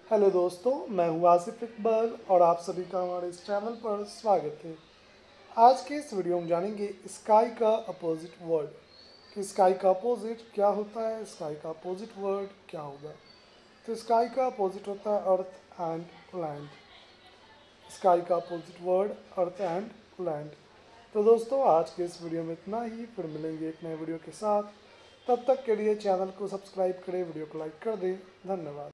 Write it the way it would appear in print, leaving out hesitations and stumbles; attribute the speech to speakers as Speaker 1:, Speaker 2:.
Speaker 1: Hello दोस्तों, मैं हूं आसिफ इकबाल और आप सभी का हमारे इस चैनल पर स्वागत है। आज के इस वीडियो में जानेंगे स्काई का अपोजिट वर्ड कि स्काई का अपोजिट क्या होता है, स्काई का अपोजिट वर्ड क्या होगा। तो स्काई का अपोजिट होता है अर्थ एंड लैंड। स्काई का opposite word earth and land. तो दोस्तों, आज के इस वीडियो में इतना ही। फिर मिलेंगे एक नए वीडियो के साथ। तब तक के लिए चैनल को सब्सक्राइब करें, वीडियो को लाइक कर दें। धन्यवाद।